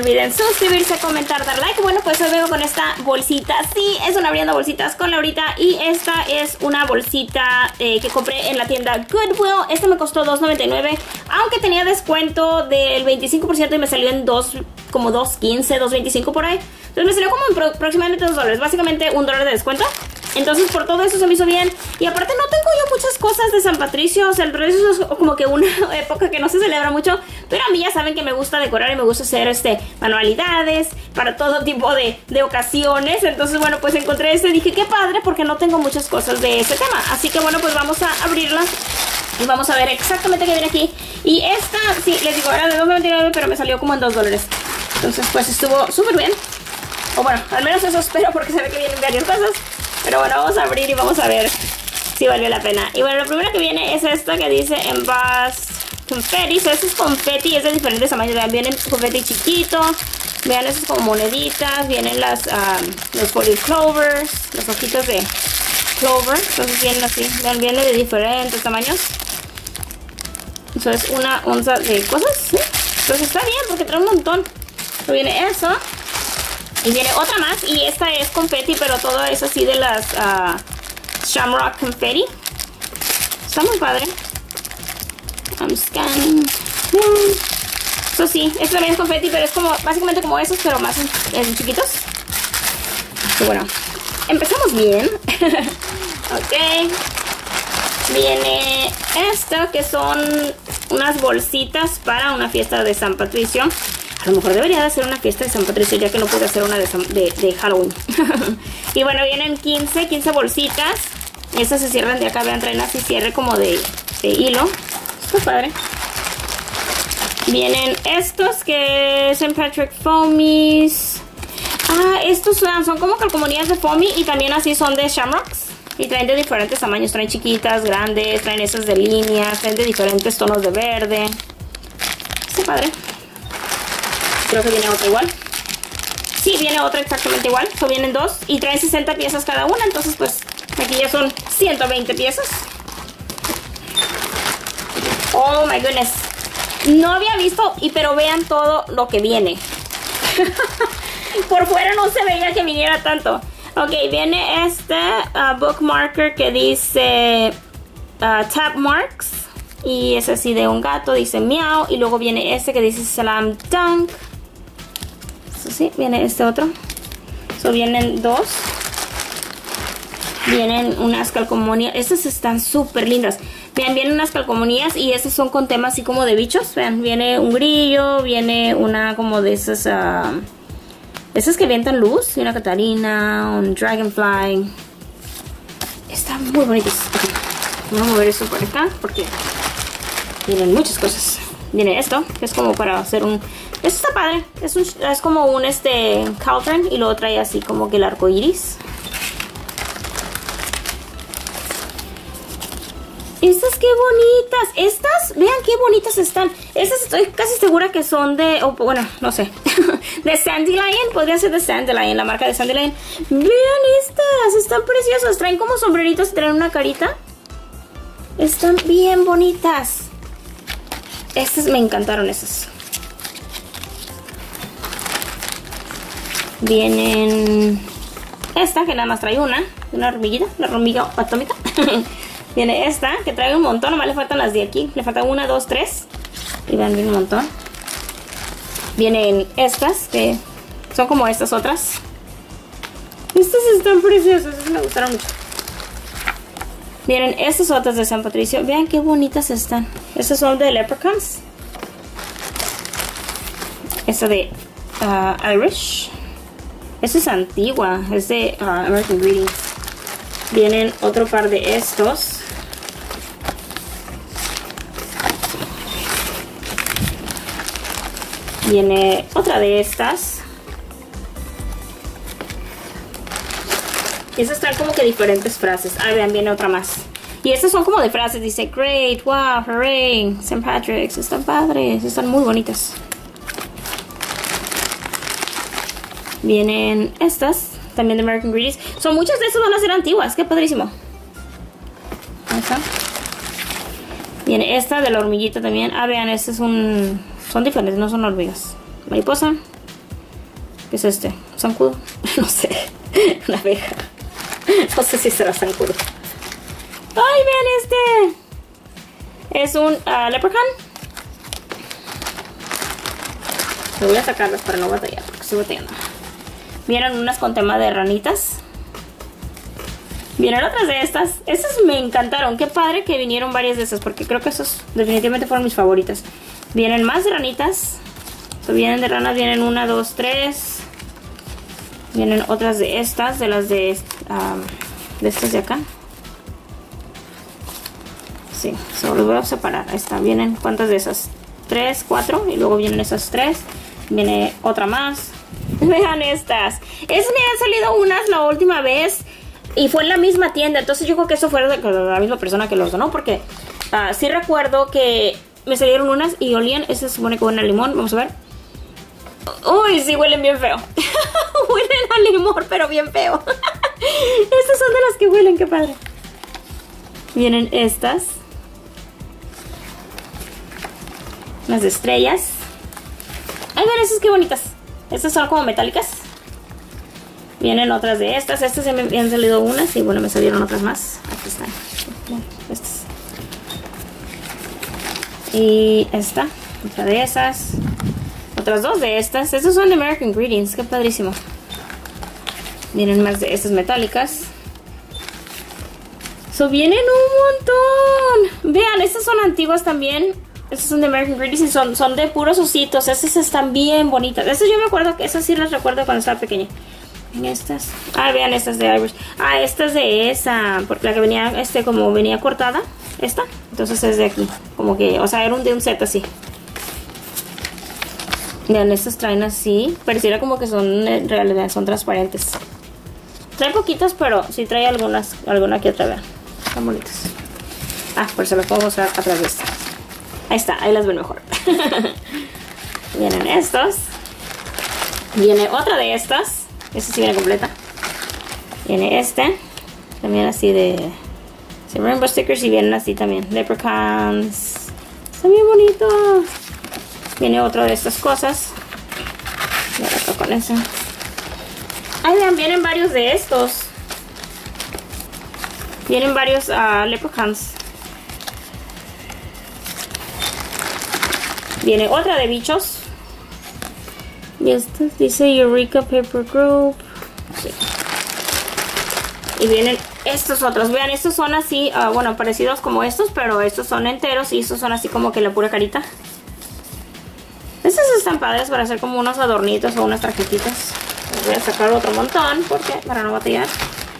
olviden suscribirse, comentar, dar like. Bueno, pues hoy vengo con esta bolsita. Sí, es una abriendo bolsitas con Laurita. Y esta es una bolsita que compré en la tienda Goodwill. Esta me costó $2.99, aunque tenía descuento del 25% y me salió en como $2.15, $2.25 por ahí. Entonces me salió como en aproximadamente $2, básicamente $1 de descuento. Entonces por todo eso se me hizo bien. Y aparte no tengo yo muchas cosas de San Patricio. O sea, el Patricio es como que una época que no se celebra mucho. Pero a mí ya saben que me gusta decorar y me gusta hacer manualidades para todo tipo de ocasiones. Entonces bueno, pues encontré este y dije qué padre, porque no tengo muchas cosas de ese tema. Así que bueno, pues vamos a abrirla y vamos a ver exactamente qué viene aquí. Y esta, sí, les digo, era de $2.99, pero me salió como en $2. Entonces pues estuvo súper bien. O bueno, al menos eso espero, porque se ve que vienen varias cosas. Pero bueno, vamos a abrir y vamos a ver si valió la pena. Y bueno, lo primero que viene es esta que dice Emboss Confetti. So, este es confetti, es de diferentes tamaños. Vean, viene confetti chiquito. Vean, estos como moneditas. Vienen los 40 clovers, los ojitos de clover. Entonces vienen así. Vean, viene de diferentes tamaños. Eso es una onza de cosas, ¿sí? Entonces está bien, porque trae un montón. So, viene eso. Y viene otra más, y esta es confetti, pero todo es así de las Shamrock Confetti. Está muy padre. I'm scanning. Eso sí, esto también es confetti, pero es como básicamente como esos, pero más en chiquitos. Y bueno, empezamos bien. Ok. Viene esto, que son unas bolsitas para una fiesta de San Patricio. A lo mejor debería de hacer una fiesta de San Patricio, ya que no pude hacer una de Halloween. Y bueno, vienen 15 bolsitas. Estas se cierran de acá, vean, traen así cierre como de hilo. Está padre. Vienen estos que es St. Patrick Foamies. Ah, estos son como calcomanías de foamy y también así son de Shamrocks. Y traen de diferentes tamaños, traen chiquitas, grandes, traen esas de líneas, traen de diferentes tonos de verde. Está padre. Creo que viene otra igual. Sí, viene otra exactamente igual. So, vienen dos y traen 60 piezas cada una. Entonces pues aquí ya son 120 piezas. Oh my goodness. No había visto, pero vean todo lo que viene. Por fuera no se veía que viniera tanto. Ok, viene este bookmarker que dice Tap Marks. Y es así de un gato, dice Meow. Y luego viene este que dice Slam Dunk. Eso sí, viene este otro. So, vienen dos. Vienen unas calcomanías. Estas están súper lindas. Vean, vienen unas calcomanías y estas son con temas así como de bichos. Vean, viene un grillo, viene una como de esas... esas que avientan luz. Y una Catarina, un Dragonfly. Están muy bonitas. Okay. Voy a mover esto por acá porque vienen muchas cosas. Viene esto, que es como para hacer un... Esto está padre. Es como un cauldron y luego trae así como que el arco iris. Estas qué bonitas. Estas, vean qué bonitas están. Estas estoy casi segura que son de... bueno, no sé. De Sandelion. Podría ser de Sandelion, la marca de Sandelion. Vean estas. Están preciosas. Traen como sombreritos y traen una carita. Están bien bonitas. Estas me encantaron, esas. Vienen esta, que nada más trae una hormiguita, la hormiga atómica. Viene esta, que trae un montón, nomás le faltan las de aquí. Le faltan 1, 2, 3. Y vean, viene un montón. Vienen estas, que son como estas otras. Estas están preciosas, esas me gustaron mucho. Vienen estas otras de San Patricio. Vean qué bonitas están. Estas son de Leprechauns. Esta de Irish. Esta es antigua. Es de American Greetings. Vienen otro par de estos. Viene otra de estas. Esas traen como que diferentes frases. Ah, vean, viene otra más. Y estas son como de frases. Dice, great, wow, hooray, St. Patrick's. Están padres, están muy bonitas. Vienen estas, también de American Greetings. Son muchas de estas van a ser antiguas. Qué padrísimo. Ahí está. Viene esta de la hormiguita también. Ah, vean, estas son diferentes, no son hormigas. Mariposa. ¿Qué es este? ¿Zancudo? No sé. Una abeja. No sé si será zancudo. ¡Ay, vean este! Es un leprechaun. Me voy a sacarlas para no batallar, porque estoy batallando. Vienen unas con tema de ranitas. Vienen otras de estas. Estas me encantaron. Qué padre que vinieron varias de esas, porque creo que esos definitivamente fueron mis favoritas. Vienen más de ranitas. Vienen de ranas, vienen 1, 2, 3. Vienen otras de estas, de las de estas de acá. Sí, solo los voy a separar. Ahí está, vienen cuántas de esas, 3, 4, y luego vienen esas 3. Viene otra más. Vean estas. Esas me han salido unas la última vez y fue en la misma tienda. Entonces yo creo que eso fue de la misma persona que los donó, porque sí recuerdo que me salieron unas y olían. Esta se supone que huelen a limón. Vamos a ver. Uy, sí, huelen bien feo. Huelen a limón, pero bien feo. Estas son de las que huelen, qué padre. Vienen estas. Las de estrellas. Ay, vean esas qué bonitas. Estas son como metálicas. Vienen otras de estas. Estas se me han salido unas y bueno, me salieron otras más. Aquí están. Estas. Y esta. Otra de esas. Otras dos de estas. Estas son de American Greetings. Qué padrísimo. Vienen más de estas metálicas. Vienen un montón. Vean, estas son antiguas también. Estas son de American Greetings y son de puros ositos. Estas están bien bonitas. Estas yo me acuerdo que esas sí las recuerdo cuando estaba pequeña. Estas. Ah, vean estas de Irish. Ah, esta es de esa. Porque la que venía, como venía cortada. Esta. Entonces es de aquí. Como que, o sea, era de un set así. Vean, estas traen así. Pareciera como que son, en realidad, son transparentes. Trae poquitas, pero sí trae alguna que otra, vean. Están bonitas. Ah, por eso las puedo mostrar atrás de esta. Ahí está, ahí las ven mejor. Vienen estos. Viene otra de estas. Esta sí viene completa. Viene este. También así de... rainbow stickers y vienen así también. Leprechauns. Están bien bonitos. Viene otro de estas cosas. Y ahora acá con esa. Ay, vean, vienen varios de estos. Vienen varios leprechauns. Viene otra de bichos. Y esta dice Eureka Paper Group. Sí. Y vienen estos otros. Vean, estos son así, bueno, parecidos como estos, pero estos son enteros y estos son así como que la pura carita. Estos están padres para hacer como unos adornitos o unas tarjetitas. Les voy a sacar otro montón porque para no batallar.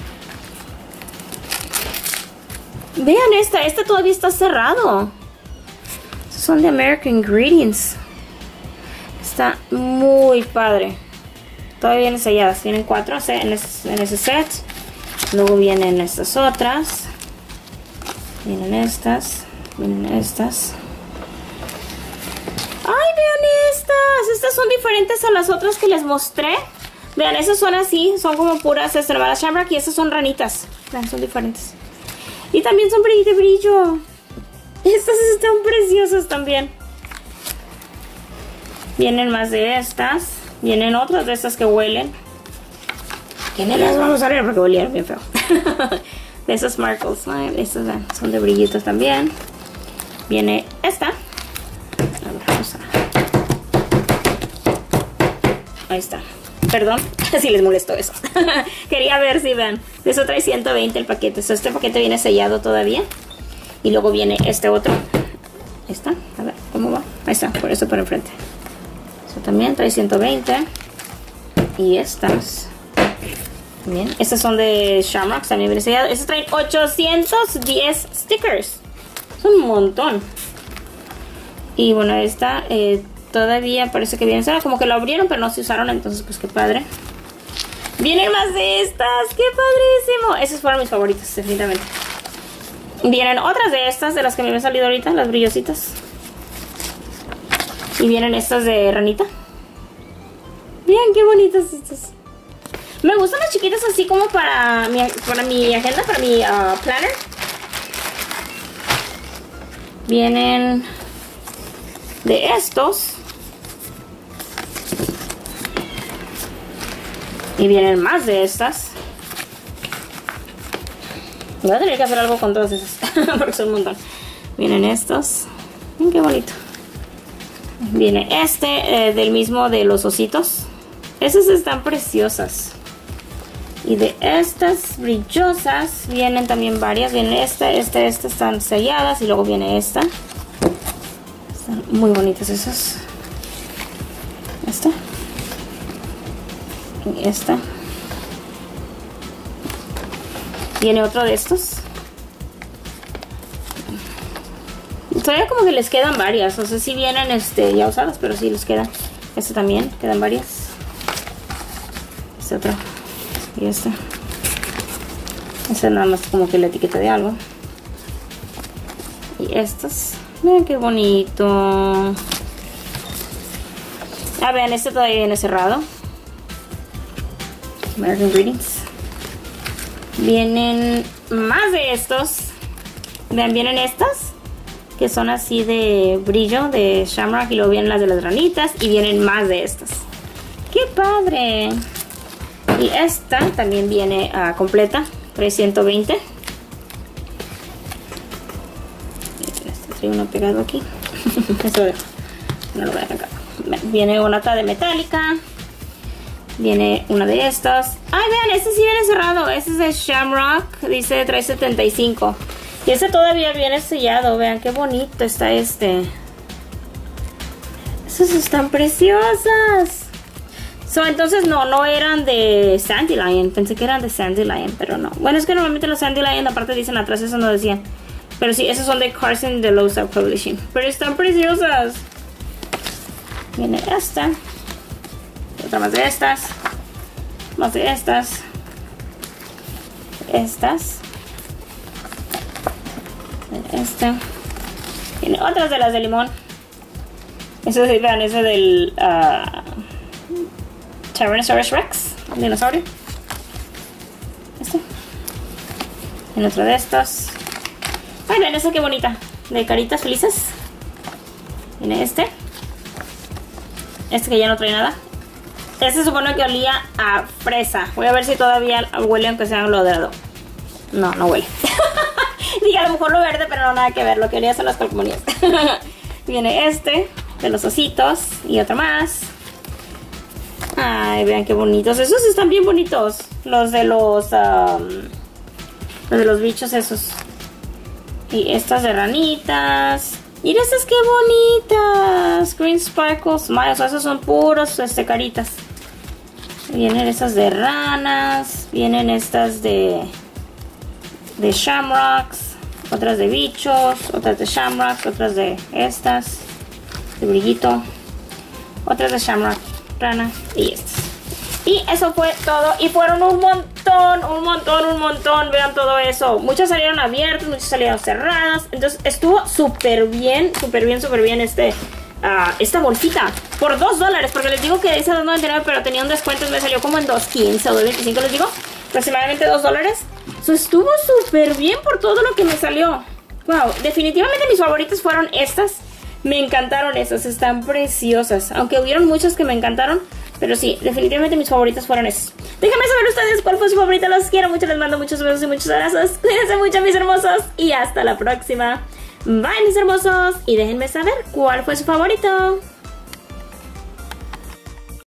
Vean este todavía está cerrado. Estos son de American Greetings. Está muy padre. Todavía vienen selladas. Vienen 4 en ese set. Luego vienen estas otras. Vienen estas. Vienen estas. ¡Ay, vean estas! Estas son diferentes a las otras que les mostré. Vean, esas son así. Son como puras hermanas Shamrock. Y estas son ranitas. Vean, son diferentes. Y también son de brillo. Estas están preciosas también. Vienen más de estas. Vienen otras de estas que huelen. Que no las vamos a ver porque olieron bien feo. De esos sparkles. Estas son de brillitos también. Viene esta. A ver, vamos a... Ahí está. Perdón si les molestó eso. Quería ver si vean. De eso trae 120 el paquete. Este paquete viene sellado todavía. Y luego viene este otro. Ahí está. A ver, ¿cómo va? Ahí está, por eso por enfrente. Eso también trae 120. Y estas. Bien. Estas son de Shamrocks. También viene sellado. Estas traen 810 stickers. Es un montón. Y bueno, esta todavía parece que viene. Como que lo abrieron, pero no se usaron. Entonces, pues qué padre. Vienen más de estas. ¡Qué padrísimo! Esas fueron mis favoritas, definitivamente. Vienen otras de estas, de las que me han salido ahorita, las brillositas. Y vienen estas de ranita. Vean qué bonitas estas. Me gustan las chiquitas así como para mi agenda, para mi planner. Vienen de estos. Y vienen más de estas. Voy a tener que hacer algo con todas esas. Porque son un montón. Vienen estos. Miren qué bonito. Viene este del mismo de los ositos. Esas están preciosas. Y de estas brillosas vienen también varias. Viene esta están selladas. Y luego viene esta. Están muy bonitas esas. Esta. Y esta. Viene otro de estos. Todavía como que les quedan varias. No sé si vienen ya usadas, pero sí les quedan. Este también, quedan varias. Este otro. Y este. Este nada más como que la etiqueta de algo. Y estos. Miren qué bonito. Ah, vean, este todavía viene cerrado. American Greetings. Vienen más de estos. Vean, vienen estas que son así de brillo, de shamrock. Y luego vienen las de las ranitas. Y vienen más de estas. ¡Qué padre! Y esta también viene completa. 320. Trae uno pegado aquí. Eso no lo voy a arrancar. Viene una acá de metálica. Viene una de estas. Ay, vean, este sí viene cerrado. Este es de Shamrock. Dice 375. Y este todavía viene sellado. Vean qué bonito está este. Estas están preciosas. Entonces no eran de Sandylion. Pensé que eran de Sandylion, pero no. Bueno, es que normalmente los Sandylion aparte dicen atrás, eso no decían. Pero sí, esos son de Carson de Low Self Publishing. Pero están preciosas. Viene esta. Otra más de estas. Más de estas. Estas. Esta. Tiene otras de las de limón. Eso sí, vean, ese del Tyrannosaurus Rex. Dinosaurio. Este. Tiene otro de estos. Ay, vean esa qué bonita. De caritas felices. Tiene este. Este que ya no trae nada. Este supone que olía a fresa. Voy a ver si todavía huele aunque sea lo dorado. No, no huele. Dije a lo mejor lo verde, pero no, nada que ver. Lo que olía son las calcomanías. Viene este de los ositos. Y otro más. Ay, vean qué bonitos. Esos están bien bonitos. Los de los bichos esos. Y estas de ranitas. Miren estas qué bonitas. Green Sparkle Smile. O sea, esos son puros caritas. Vienen estas de ranas. Vienen estas de shamrocks. Otras de bichos. Otras de shamrocks. Otras de estas. De brillito. Otras de shamrock. Rana. Y estas. Y eso fue todo. Y fueron un montón, un montón, un montón. Vean todo eso. Muchas salieron abiertas, muchas salieron cerradas. Entonces estuvo súper bien, súper bien, súper bien esta bolsita. Por $2. Porque les digo que dice $2.99, pero tenía un descuento. Me salió como en $2.15 o $2.25, les digo. Aproximadamente $2. Eso estuvo súper bien por todo lo que me salió. Wow, definitivamente mis favoritas fueron estas. Me encantaron estas, están preciosas. Aunque hubieron muchas que me encantaron. Pero sí, definitivamente mis favoritas fueron esas. Déjenme saber ustedes cuál fue su favorita. Los quiero mucho, les mando muchos besos y muchos abrazos. Cuídense mucho, mis hermosos. Y hasta la próxima. Bye, mis hermosos. Y déjenme saber cuál fue su favorito.